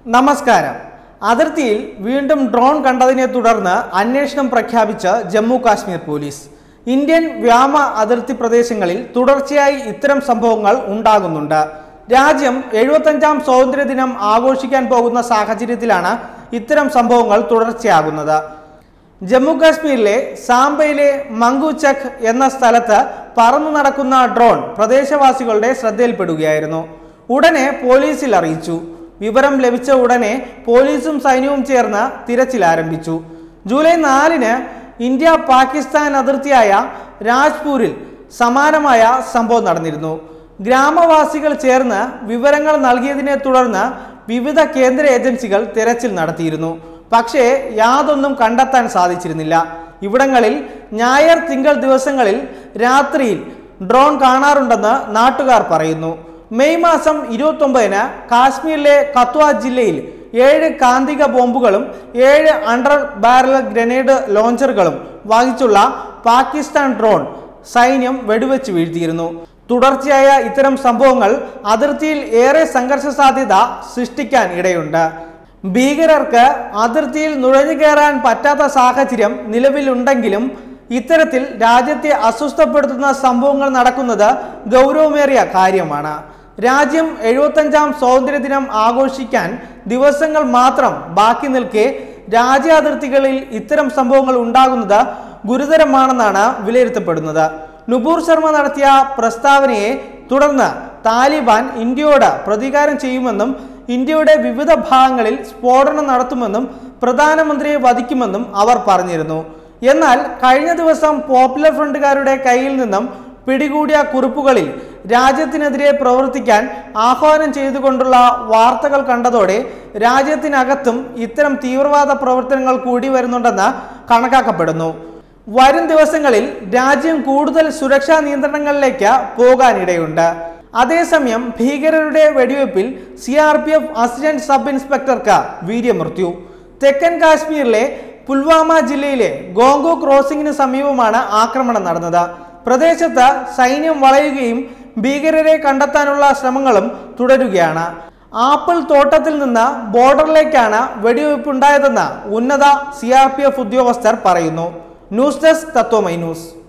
നമസ്കാരം. അതിർത്തിയിൽ വീണ്ടും ഡ്രോൺ കണ്ടതിനെ തുടർന്ന് അന്വേഷണം പ്രഖ്യാപിച്ച് ജമ്മു കാശ്മീർ പോലീസ്. ഇന്ത്യൻ വ്യോമ അതിർത്തി പ്രദേശങ്ങളിൽ തുടർച്ചയായി ഇത്തരം സംഭവങ്ങൾ ഉണ്ടാകുന്നുണ്ട്. രാജ്യം 75ാം സ്വാതന്ത്ര്യദിനം ആഘോഷിക്കാൻ പോകുന്ന സാഹചര്യത്തിലാണ് ഇത്തരം സംഭവങ്ങൾ തുടർച്ചയാകുന്നത്. ജമ്മു കാശ്മീരിലെ സാംബയിലെ മംഗുചക് എന്ന സ്ഥലത്ത് പറന്നു നടക്കുന്ന ഡ്രോൺ പ്രദേശവാസികളുടെ ശ്രദ്ധയിൽപ്പെടുകയായിരുന്നു. ഉടനെ പോലീസിൽ അറിയിച്ചു. വിവരം ലഭിച്ച ഉടനെ പോലീസും സൈന്യവും ചേർന്ന് തിരച്ചിൽ ആരംഭിച്ചു. ജൂലൈ 4-ന് ഇന്ത്യ പാകിസ്ഥാൻ അതിർത്തിയായ രാജ്പൂരിൽ സമാനമായ സംഭവം നടന്നിരുന്നു. ഗ്രാമവാസികൾ ചേർന്ന് വിവരങ്ങൾ നൽകിയതിനെ തുടർന്ന് വിവിധ കേന്ദ്ര ഏജൻസികൾ തിരച്ചിൽ നടത്തിയിരുന്നു. പക്ഷേ യാതൊന്നും കണ്ടെത്താൻ സാധിച്ചിരുന്നില്ല. ഇവിടങ്ങളിൽ ഞായർ തിങ്കൾ ദിവസങ്ങളിൽ രാത്രിയിൽ ഡ്രോൺ കാണാറുണ്ടെന്ന് നാട്ടുകാർ പറയുന്നു. മെയ് മാസം 29-ന് കാശ്മീരിലെ കത്വ ജില്ലയിൽ 7 കാന്തിക ബോംബുകളും 7 അണ്ടർ ബാരൽ ഗ്രനേഡ് ലോഞ്ചറുകളും വഹിച്ചുള്ള പാകിസ്ഥാൻ ഡ്രോൺ സൈന്യം വെടിവെച്ച് വീഴ്ത്തിയിരുന്നു. തുടർച്ചയായ ഇത്തരം സംഭവങ്ങൾ അതിർത്തിയിൽ ഏറെ സംഘർഷ സാധ്യത സൃഷ്ടിക്കാൻ ഇടയുണ്ട്. ഭീകരർക്ക് അതിർത്തിയിൽ നുഴഞ്ഞു കയറാൻ പറ്റാത്ത സാഹചര്യം നിലവിലുണ്ടെങ്കിലും ഇത്തരത്തിൽ രാജ്യത്തെ അസ്വസ്ഥപ്പെടുത്തുന്ന സംഭവങ്ങൾ നടക്കുന്നത് ഗൗരവമേറിയ കാര്യമാണ്. രാജ്യം 75ാം സ്വാതന്ത്ര്യദിനം ആഘോഷിക്കാൻ ദിവസങ്ങൾ മാത്രം ബാക്കി നിൽക്കെ രാജ്യാതിർത്തികളിൽ ഇത്തരം സംഭവങ്ങൾ ഉണ്ടാകുന്നത് ഗുരുതരമാണെന്നാണ് വിലയിരുത്തപ്പെടുന്നത്. നുപൂർ ശർമ്മ നടത്തിയ പ്രസ്താവനയെ തുടർന്ന് താലിബാൻ ഇന്ത്യയോട് പ്രതികാരം ചെയ്യുമെന്നും ഇന്ത്യയുടെ വിവിധ ഭാഗങ്ങളിൽ സ്ഫോടനം നടത്തുമെന്നും പ്രധാനമന്ത്രിയെ വധിക്കുമെന്നും അവർ പറഞ്ഞിരുന്നു. എന്നാൽ കഴിഞ്ഞ ദിവസം പോപ്പുലർ ഫ്രണ്ടുകാരുടെ കയ്യിൽ നിന്നും പിടികൂടിയ കുറിപ്പുകളിൽ രാജ്യത്തിനെതിരെ പ്രവർത്തിക്കാൻ ആഹ്വാനം ചെയ്തുകൊണ്ടുള്ള വാർത്തകൾ കണ്ടതോടെ രാജ്യത്തിനകത്തും ഇത്തരം തീവ്രവാദ പ്രവർത്തനങ്ങൾ കൂടി വരുന്നുണ്ടെന്ന് കണക്കാക്കപ്പെടുന്നു. വരും ദിവസങ്ങളിൽ രാജ്യം കൂടുതൽ സുരക്ഷാ നിയന്ത്രണങ്ങളിലേക്ക് പോകാനിടയുണ്ട്. അതേസമയം ഭീകരരുടെ വെടിവെപ്പിൽ CRPF അസിസ്റ്റന്റ് സബ് ഇൻസ്പെക്ടർക്ക് വീര്യമൃത്യു. തെക്കൻ കാശ്മീരിലെ പുൽവാമ ജില്ലയിലെ ഗോങ്കു ക്രോസിംഗിന് സമീപമാണ് ആക്രമണം നടന്നത്. പ്രദേശത്ത് സൈന്യം വളയുകയും ഭീകരരെ കണ്ടെത്താനുള്ള ശ്രമങ്ങളും തുടരുകയാണ്. ആപ്പിൾ തോട്ടത്തിൽ നിന്ന് ബോർഡറിലേക്കാണ് വെടിവെയ്പുണ്ടായതെന്ന് ഉന്നത CRPF ഉദ്യോഗസ്ഥർ പറയുന്നു. News desk Tatwamayi news.